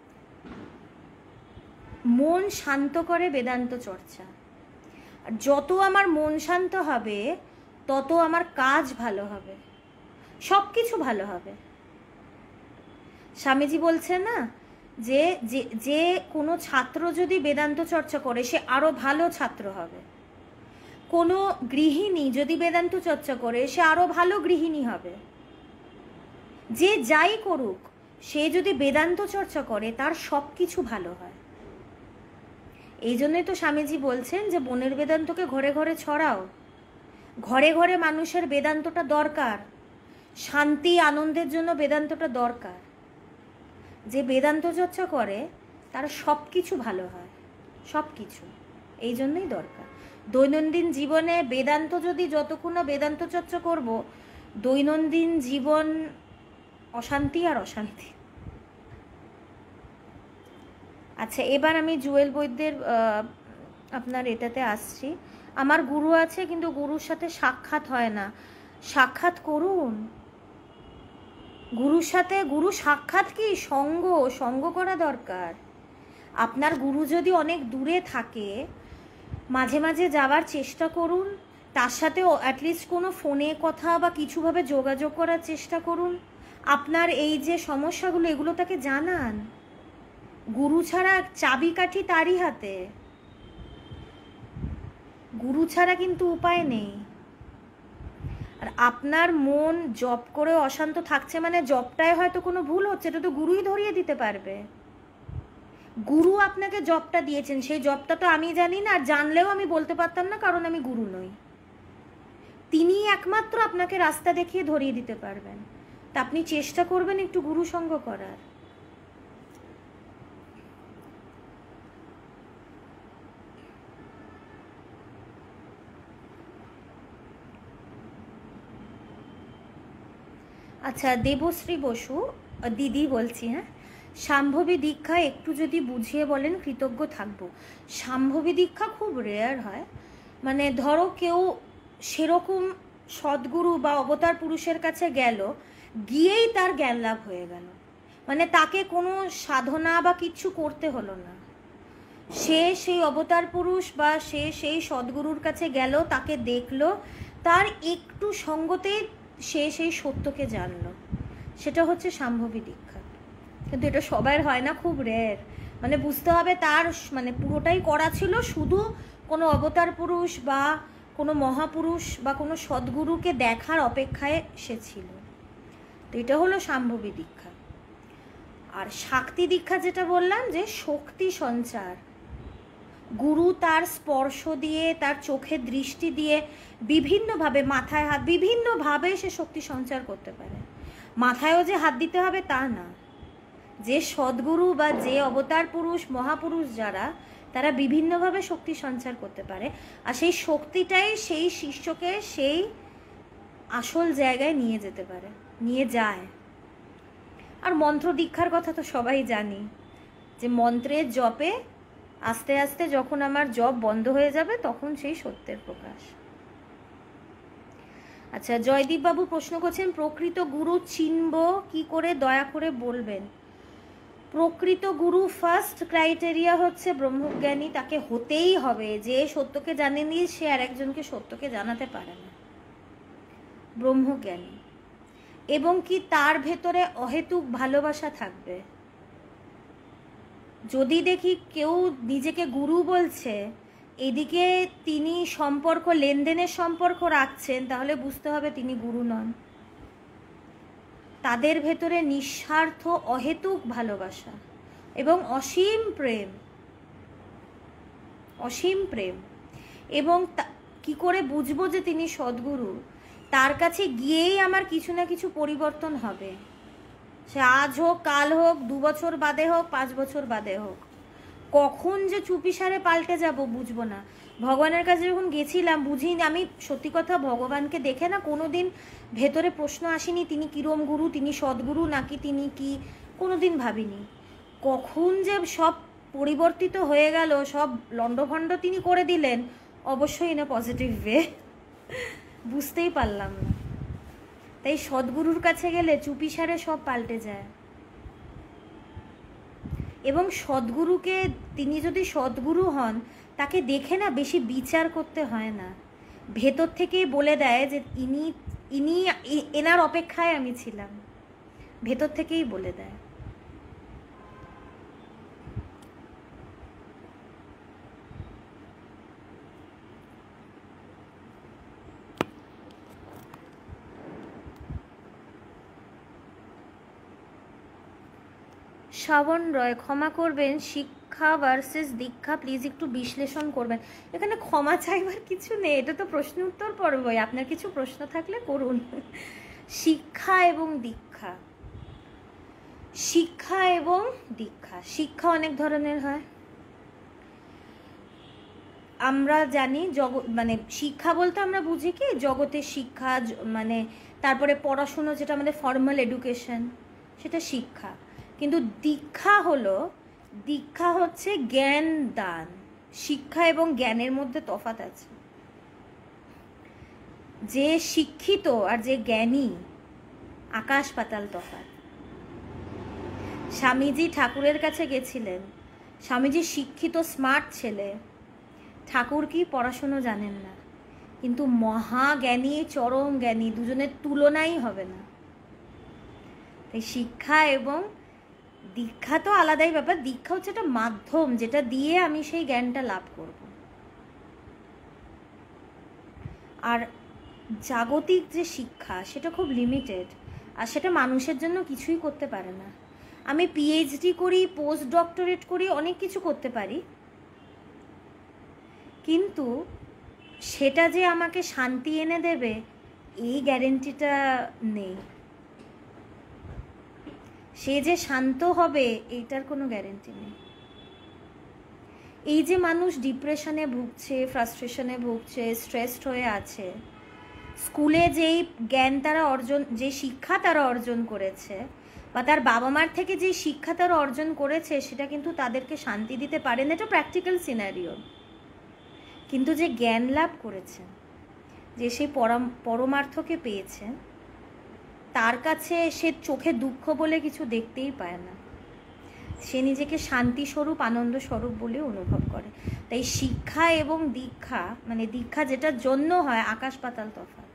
A: মন শান্ত করে বেদান্ত চর্চা। আর যত আমার মন শান্ত হবে তত আমার কাজ ভালো হবে, সব কিছু ভালো হবে। স্বামীজি বলছেন না যে যে কোনো ছাত্র যদি বেদান্ত চর্চা করে সে আরো ভালো ছাত্র হবে, কোনো গৃহিণী যদি বেদান্ত চর্চা করে সে আরো ভালো গৃহিণী হবে। যে যাই করুক সে যদি বেদান্ত চর্চা করে তার সব কিছু ভালো হয়। এই জন্যই তো স্বামীজি বলছেন যে বনের বেদান্তকে ঘরে ঘরে ছড়াও, ঘরে ঘরে মানুষের বেদান্তটা দরকার, শান্তি আনন্দের জন্য বেদান্তটা দরকার। যে বেদান্ত চর্চা করে তার সব কিছু ভালো হয়, সব কিছু। এই জন্যই দরকার। দৈনন্দিন জীবনে বেদান্ত যদি যতক্ষণ না বেদান্ত চর্চা করব, দৈনন্দিন জীবন অশান্তি আর অশান্তি। আচ্ছা, এবার আমি জুয়েল বৈদ্যের আপনার এটাতে আসছি। আমার গুরু আছে কিন্তু গুরুর সাথে সাক্ষাৎ হয় না। সাক্ষাৎ করুন গুরুর সাথে। গুরু সাক্ষাৎ কি সঙ্গ করা দরকার। আপনার গুরু যদি অনেক দূরে থাকে, মাঝে মাঝে যাওয়ার চেষ্টা করুন, তার সাথেও অ্যাটলিস্ট কোনো ফোনে কথা বা কিছুভাবে যোগাযোগ করার চেষ্টা করুন। আপনার এই যে সমস্যাগুলো এগুলো তাকে জানান। গুরু ছাড়া চাবিকাঠি তারই হাতে, গুরু ছাড়া কিন্তু উপায় নেই। আর আপনার মন জপ করে অশান্ত থাকছে মানে জপটায় হয়তো কোনো ভুল হচ্ছে, এটা তো গুরুই ধরিয়ে দিতে পারবে। গুরু আপনাকে জপটা দিয়েছেন, সেই জপটা তো আমি জানি না, আর জানলেও আমি বলতে পারতাম না, কারণ আমি গুরু নই। তিনি একমাত্র আপনাকে রাস্তা দেখিয়ে ধরিয়ে দিতে পারবেন। তা আপনি চেষ্টা করবেন একটু গুরু সঙ্গ করার। আচ্ছা, দেবশ্রী বসু দিদি বলছি, হ্যাঁ, শাম্ভবী দীক্ষা একটু যদি বুঝিয়ে বলেন কৃতজ্ঞ থাকব। শাম্ভবী দীক্ষা খুব রেয়ার হয়। মানে ধরো কেউ সেরকম সদ্গুরু বা অবতার পুরুষের কাছে গেল, গিয়েই তার জ্ঞান লাভ হয়ে গেল, মানে তাকে কোনো সাধনা বা কিচ্ছু করতে হলো না। সে সেই অবতার পুরুষ বা সে সেই সদ্গুরুর কাছে গেল, তাকে দেখলো, তার একটু সঙ্গতে সে সেই সত্যকে জানলো। সেটা হচ্ছে শাম্ভবী দীক্ষা। কিন্তু এটা সবার হয় না, খুব রেয়ার। মানে বুঝতে হবে তার মানে পুরোটাই করা ছিল শুধু কোনো অবতার পুরুষ বা কোনো মহাপুরুষ বা কোনো সদ্গুরুকে দেখার অপেক্ষায় সে ছিল। তো এটা হলো শাম্ভবী দীক্ষা। আর শাক্তি দীক্ষা যেটা বললাম যে শক্তি সঞ্চার, গুরু তার স্পর্শ দিয়ে, তার চোখের দৃষ্টি দিয়ে বিভিন্নভাবে, মাথায় হাত, বিভিন্নভাবে সে শক্তি সঞ্চার করতে পারে। মাথায়ও যে হাত দিতে হবে তা না। যে সদ্গুরু বা যে অবতার পুরুষ মহাপুরুষ যারা, তারা বিভিন্নভাবে শক্তি সঞ্চার করতে পারে। আর সেই শক্তিটাই সেই শিষ্যকে সেই আসল জায়গায় নিয়ে যেতে পারে, নিয়ে যায়। আর মন্ত্র দীক্ষার কথা তো সবাই জানি, যে মন্ত্রের জপে আস্তে আস্তে যখন আমার জপ বন্ধ হয়ে যাবে তখন সেই সত্যের প্রকাশ। আচ্ছা, জয়দীপ বাবু প্রশ্ন করছেন, প্রকৃত গুরু চিনব কি করে, দয়া করে বলবেন। প্রকৃত গুরু ফার্স্ট ক্রাইটেরিয়া হচ্ছে ব্রহ্মজ্ঞানী, তাকে হতেই হবে। যে সত্যকে জানেনি সে আর একজনকে সত্যকে জানাতে পারে না। ব্রহ্মজ্ঞানী, এবং কি তার ভেতরে অহেতুক ভালোবাসা থাকবে। যদি দেখি কেউ নিজেকে গুরু বলছে, এদিকে তিনি সম্পর্ক লেনদেনের সম্পর্ক রাখছেন, তাহলে বুঝতে হবে তিনি গুরু নন। তাদের ভেতরে নিঃস্বার্থ অহেতুক ভালোবাসা এবং অসীম প্রেম, অসীম প্রেম। এবং কি করে বুঝবো যে তিনি সদ্গুরু? তার কাছে গিয়েই আমার কিছু না কিছু পরিবর্তন হবে। সে আজ হোক, কাল হোক, 2 বছর বাদে হোক, 5 বছর বাদে হোক। কখন যে চুপিসারে পাল্টে যাব বুঝবো না। ভগবানের কাছে যখন গেছিলাম বুঝিনি, আমি সত্যি কথা ভগবানকে দেখে না কোনোদিন ভেতরে প্রশ্ন আসেনি তিনি কিরম গুরু, তিনি সদ্গুরু নাকি তিনি কি কোনোদিন ভাবিনি। কখন যে সব পরিবর্তিত হয়ে গেল, সব লণ্ডভণ্ড তিনি করে দিলেন, অবশ্যই ইন আ পজিটিভ ওয়ে, বুঝতেই পারলাম না। তাই সদ্গুরুর কাছে গেলে চুপিসারে সব পাল্টে যায়। এবং সদ্গুরুকে, তিনি যদি সদ্গুরু হন, তাকে দেখে না বেশি বিচার করতে হয় না, ভেতর থেকেই বলে দেয় যে এনার অপেক্ষায় আমি ছিলাম, ভেতর থেকেই বলে দেয়। শ্রাবণ রয়, ক্ষমা করবেন, শিক্ষা ভার্সেস দীক্ষা প্লিজ একটু বিশ্লেষণ করবেন। এখানে ক্ষমা চাইবার কিছু নেই, এটা তো প্রশ্ন উত্তর পর্বই, আপনার কিছু প্রশ্ন থাকলে করুন। শিক্ষা এবং দীক্ষা, শিক্ষা এবং দীক্ষা, শিক্ষা অনেক ধরনের হয়। আমরা জানি মানে শিক্ষা বলতে আমরা বুঝি কি, জগতের শিক্ষা, মানে তারপরে পড়াশুনো, যেটা আমাদের ফর্মাল এডুকেশন, সেটা শিক্ষা। কিন্তু দীক্ষা হচ্ছে জ্ঞান দান। শিক্ষা এবং জ্ঞানের মধ্যে তফাৎ আছে। যে শিক্ষিত আর যে জ্ঞানী, আকাশ পাতাল তফাৎ। স্বামীজি ঠাকুরের কাছে গেছিলেন, স্বামীজি শিক্ষিত স্মার্ট ছেলে, ঠাকুর কি পড়াশুনো জানেন না, কিন্তু মহাজ্ঞানী, চরম জ্ঞানী, দুজনের তুলনাই হবে না। তাই শিক্ষা এবং দীক্ষা তো আলাদাই ব্যাপার। দীক্ষা হচ্ছে একটা মাধ্যম, যেটা দিয়ে আমি সেই জ্ঞানটা লাভ করব। আর জাগতিক যে শিক্ষা, সেটা খুব লিমিটেড, আর সেটা মানুষের জন্য কিছুই করতে পারে না। আমি পিএইচডি করি, পোস্ট ডক্টরেট করি, অনেক কিছু করতে পারি, কিন্তু সেটা যে আমাকে শান্তি এনে দেবে, এই গ্যারেন্টিটা নেই। সে যে শান্ত হবে, এইটার কোনো গ্যারেন্টি নেই। এই যে মানুষ ডিপ্রেশনে ভুগছে, ফ্রাস্ট্রেশনে ভুগছে, স্ট্রেসড হয়ে আছে, স্কুলে যেই জ্ঞান তারা অর্জন, যে শিক্ষা তারা অর্জন করেছে, বা তার বাবা মার থেকে যে শিক্ষা তারা অর্জন করেছে, সেটা কিন্তু তাদেরকে শান্তি দিতে পারে না। এটা প্র্যাকটিক্যাল সিনারিও। কিন্তু যে জ্ঞান লাভ করেছে, যে সেই পরমার্থকে পেয়েছে, তার কাছে সে চোখে দুঃখ বলে কিছু দেখতেই পায় না। সে নিজেকে শান্তি স্বরূপ, আনন্দ স্বরূপ বলে অনুভব করে। তাই শিক্ষা এবং দীক্ষা, মানে দীক্ষা যেটার জন্য হয়, আকাশ পাতাল তফাৎ।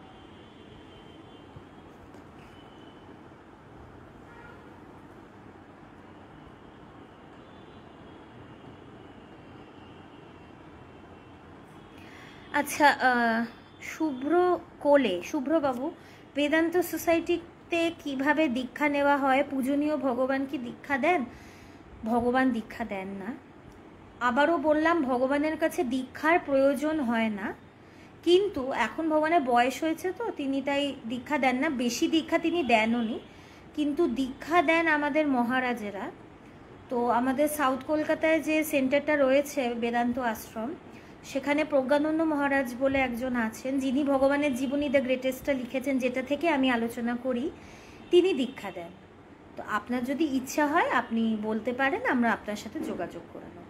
A: আচ্ছা, শুভ্র কোলে, শুভ্রবাবু, বেদান্ত সোসাইটিতে কিভাবে দীক্ষা নেওয়া হয়? পূজনীয় ভগবান কি দীক্ষা দেন? ভগবান দীক্ষা দেন না। আবারও বললাম, ভগবানের কাছে দীক্ষার প্রয়োজন হয় না, কিন্তু এখন ভগবানের বয়স হয়েছে তো তিনি তাই দীক্ষা দেন না। বেশি দীক্ষা তিনি দেনও নি, কিন্তু দীক্ষা দেন আমাদের মহারাজেরা। তো আমাদের সাউথ কলকাতায় যে সেন্টারটা রয়েছে, বেদান্ত আশ্রম, সেখানে প্রজ্ঞানন্দ মহারাজ বলে একজন আছেন, যিনি ভগবানের জীবনী দ্য গ্রেটেস্টটা লিখেছেন, যেটা থেকে আমি আলোচনা করি, তিনি দীক্ষা দেন। তো আপনার যদি ইচ্ছা হয় আপনি বলতে পারেন, আমরা আপনার সাথে যোগাযোগ করে নেব।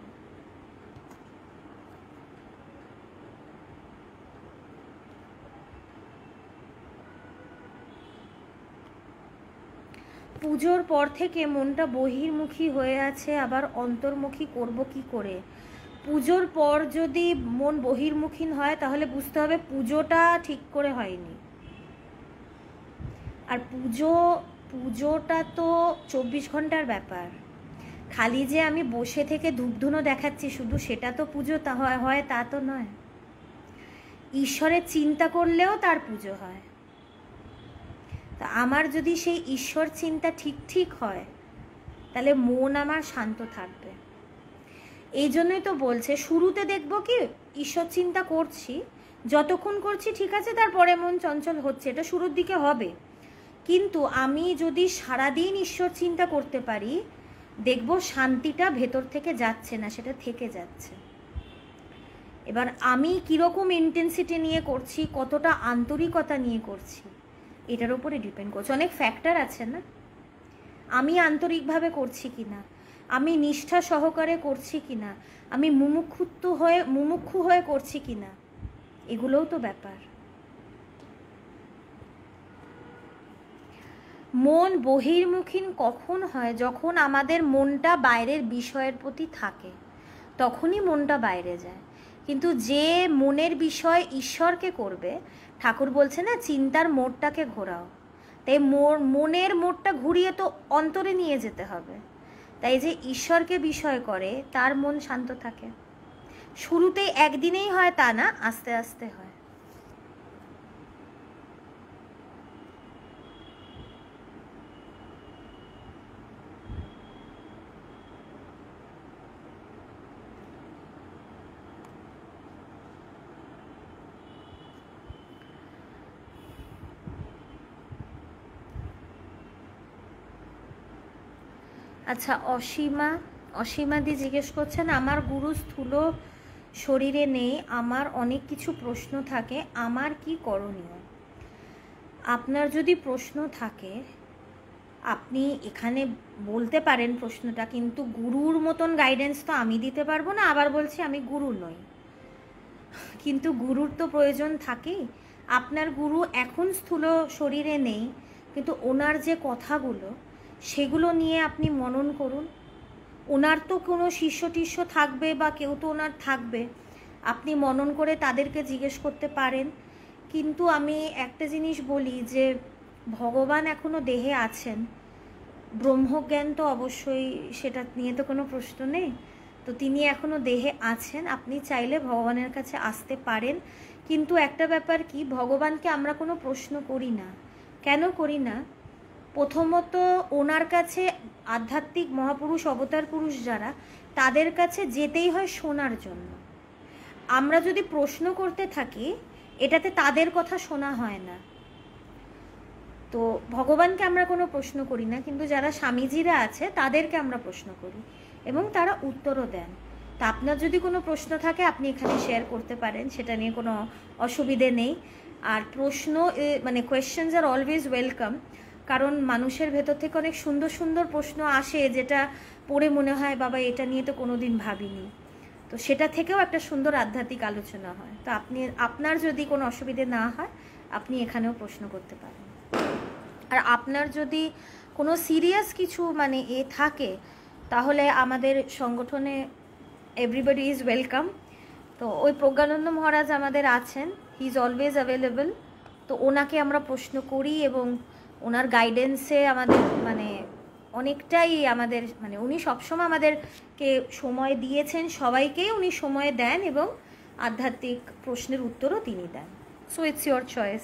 A: পুজোর পর থেকে মনটা বহির্মুখী হয়ে আছে, আবার অন্তর্মুখী করব কি করে? পুজোর পর যদি মন বহির্মুখী হয়, তাহলে বুঝতে হবে পুজোটা ঠিক করে হয়নি। আর পুজোটা তো 24 ঘন্টার ব্যাপার। খালি যে আমি বসে থেকে ধূপধুনো দেখাচ্ছি শুধু, সেটা তো পুজো তা হয় তা তো নয়। ঈশ্বরের চিন্তা করলেও তার পুজো হয়। তা আমার যদি সেই ঈশ্বর চিন্তা ঠিক হয়, তাহলে মন আমার শান্ত থাকবে। এই জন্যই তো বলছে, শুরুতে দেখবো কি ঈশ্বর চিন্তা করছি, যতক্ষণ করছি ঠিক আছে, তারপরে মন চঞ্চল হচ্ছে, এটা শুরুর দিকে হবে। কিন্তু আমি যদি সারাদিন ঈশ্বর চিন্তা করতে পারি, দেখবো শান্তিটা ভেতর থেকে যাচ্ছে না, সেটা থেকে যাচ্ছে। এবার আমি কীরকম ইন্টেন্সিটি নিয়ে করছি, কতটা আন্তরিকতা নিয়ে করছি, এটার উপরে ডিপেন্ড করছে। অনেক ফ্যাক্টর আছে না। আমি আন্তরিকভাবে করছি কিনা, আমি নিষ্ঠা সহকারে করছি কিনা, আমি মুমুক্ষু হয়ে করছি কিনা, এগুলোও তো ব্যাপার। মন বহির্মুখী কখন হয়? যখন আমাদের মনটা বাইরের বিষয়ের প্রতি থাকে, তখনই মনটা বাইরে যায়। কিন্তু যে মনের বিষয় ঈশ্বরকে করবে, ঠাকুর বলছে না চিন্তার মোড়টাকে ঘোরাও, তাই মনের মোড়টা ঘুরিয়ে তো অন্তরে নিয়ে যেতে হবে। তাই যে ঈশ্বরকে বিষয় করে তার মন শান্ত থাকে। শুরুতেই একদিনেই হয় তা না, আস্তে আস্তে হয়। আচ্ছা, অসীমাদি জিজ্ঞেস করছেন, আমার গুরু স্থূল শরীরে নেই, আমার অনেক কিছু প্রশ্ন থাকে, আমার কি করণীয়? আপনার যদি প্রশ্ন থাকে আপনি এখানে বলতে পারেন প্রশ্নটা, কিন্তু গুরুর মতন গাইডেন্স তো আমি দিতে পারবো না। আবার বলছি, আমি গুরু নই, কিন্তু গুরুর তো প্রয়োজন থাকেই। আপনার গুরু এখন স্থূল শরীরে নেই, কিন্তু ওনার যে কথাগুলো সেগুলো নিয়ে আপনি মনন করুন। ওনার তো কোনো শিষ্য টিষ্য থাকবে বা কেউ তো ওনার থাকবে, আপনি মনন করে তাদেরকে জিজ্ঞেস করতে পারেন। কিন্তু আমি একটা জিনিস বলি যে ভগবান এখনো দেহে আছেন, ব্রহ্মজ্ঞান তো অবশ্যই, সেটা নিয়ে তো কোনো প্রশ্ন নেই। তো তিনি এখনো দেহে আছেন, আপনি চাইলে ভগবানের কাছে আসতে পারেন। কিন্তু একটা ব্যাপার কি, ভগবানকে আমরা কোনো প্রশ্ন করি না। কেন করি না? প্রথমত ওনার কাছে আধ্যাত্মিক মহাপুরুষ, অবতার পুরুষ যারা, তাদের কাছে যেতেই হয় শোনার জন্য। আমরা যদি প্রশ্ন করতে থাকি, এটাতে তাদের কথা শোনা হয় না। তো ভগবানকে আমরা কোনো প্রশ্ন করি না, কিন্তু যারা স্বামীজিরা আছে তাদেরকে আমরা প্রশ্ন করি এবং তারা উত্তরও দেন। তা আপনার যদি কোনো প্রশ্ন থাকে আপনি এখানে শেয়ার করতে পারেন, সেটা নিয়ে কোনো অসুবিধে নেই। আর প্রশ্ন মানে কোয়েশ্চেনস আর অলওয়েজ ওয়েলকাম, কারণ মানুষের ভেতর থেকে অনেক সুন্দর সুন্দর প্রশ্ন আসে যেটা পড়ে মনে হয় বাবা এটা নিয়ে তো কোনো দিন ভাবিনি। তো সেটা থেকেও একটা সুন্দর আধ্যাত্মিক আলোচনা হয়। তো আপনার যদি কোনো অসুবিধে না হয় আপনি এখানেও প্রশ্ন করতে পারেন। আর আপনার যদি কোনো সিরিয়াস কিছু মানে থাকে, তাহলে আমাদের সংগঠনে এভরিবডি ইজ ওয়েলকাম। তো ওই প্রজ্ঞানন্দ মহারাজ আমাদের আছেন, হি ইজ অলওয়েজ অ্যাভেলেবল। তো ওনাকে আমরা প্রশ্ন করি এবং ওনার গাইডেন্সে আমাদের মানে অনেকটাই আমাদের মানে উনি সবসময় আমাদেরকে সময় দিয়েছেন, সবাইকেই উনি সময় দেন এবং আধ্যাত্মিক প্রশ্নের উত্তরও তিনি দেন। So it's your choice.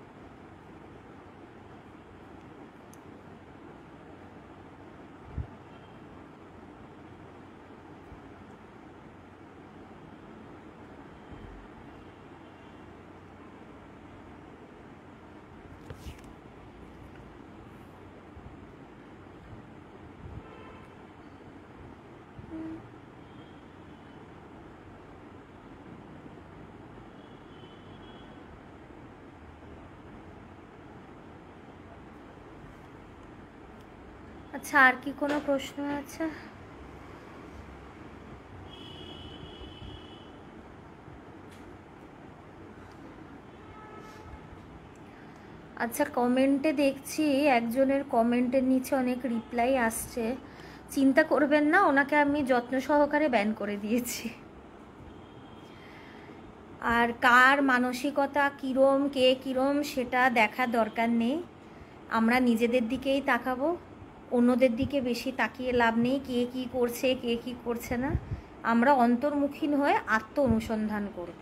A: আচ্ছা, আর কি কোনো প্রশ্ন আছে? আচ্ছা, কমেন্টে দেখছি একজনের কমেন্টের নিচে অনেক রিপ্লাই আসছে। চিন্তা করবেন না, ওনাকে আমি যত্ন সহকারে ব্যান করে দিয়েছি। আর কার মানসিকতা কীরম, কে কীরম সেটা দেখার দরকার নেই। আমরা নিজেদের দিকেই তাকাবো, অন্যদের দিকে বেশি তাকিয়ে লাভ নেই। কে কী করছে, কে কী করছে না, আমরা অন্তর্মুখী হয়ে আত্ম অনুসন্ধান করব।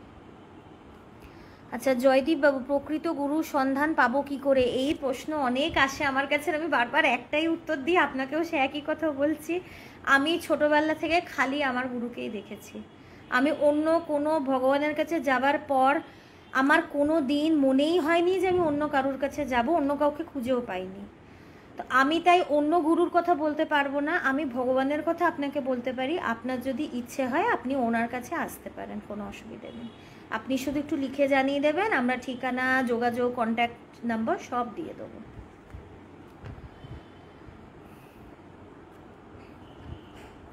A: আচ্ছা জয়দীপ বাবু, প্রকৃত গুরু সন্ধান পাবো কি করে? এই প্রশ্ন অনেক আসে আমার কাছে, আমি বারবার একটাই উত্তর দিই, আপনাকেও সে একই কথা বলছি। আমি ছোটবেলা থেকে খালি আমার গুরুকেই দেখেছি। আমি অন্য কোনো ভগবানের কাছে যাবার পর আমার কোনো দিন মনেই হয়নি যে আমি অন্য কারোর কাছে যাব, অন্য কাউকে খুঁজেও পাইনি। তো আমি তাই অন্য গুরুর কথা বলতে পারবো না, আমি ভগবানের কথা আপনাকে বলতে পারি। আপনার যদি ইচ্ছে হয় আপনি ওনার কাছে আসতে পারেন, কোনো অসুবিধা নেই। আপনি শুধু একটু লিখে জানিয়ে দেবেন, আমরা ঠিকানা, যোগাযোগ, কন্ট্যাক্ট নাম্বার সব দিয়ে দেবো।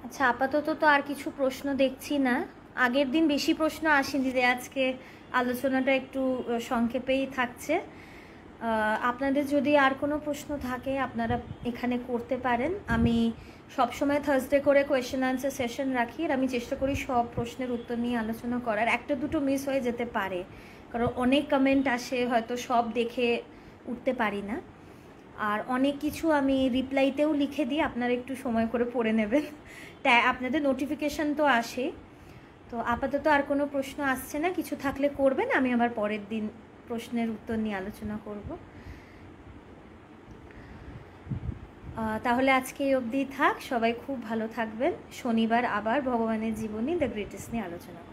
A: আচ্ছা, আপাতত তো আর কিছু প্রশ্ন দেখছি না। আগের দিন বেশি প্রশ্ন আসেনি, যে আজকে আলোচনাটা একটু সংক্ষেপেই থাকছে। আপনাদের যদি আর কোনো প্রশ্ন থাকে আপনারা এখানে করতে পারেন। আমি সবসময় থার্সডে করে কোয়েশ্চেন আনসার সেশন রাখি, আর আমি চেষ্টা করি সব প্রশ্নের উত্তর নিয়ে আলোচনা করার। একটা দুটো মিস হয়ে যেতে পারে, কারণ অনেক কমেন্ট আসে, হয়তো সব দেখে উঠতে পারি না। আর অনেক কিছু আমি রিপ্লাইতেও লিখে দিই, আপনারা একটু সময় করে পড়ে নেবেন। তাই আপনাদের নোটিফিকেশান তো আসে। তো আপাতত আর কোনো প্রশ্ন আসছে না, কিছু থাকলে করবেন, আমি আবার পরের দিন প্রশ্নের উত্তর নিয়ে আলোচনা করব। তাহলে আজকে এই অবধি থাক, সবাই খুব ভালো থাকবেন। শনিবার আবার ভগবানের জীবনী দ্য গ্রেটেস্ট নিয়ে আলোচনা।